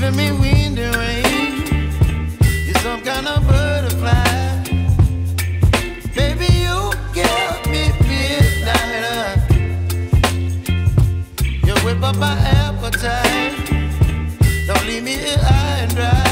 giving me wind and rain. You're some kind of butterfly. Baby, you give me midnight. You whip up my appetite. Don't leave me here high and dry.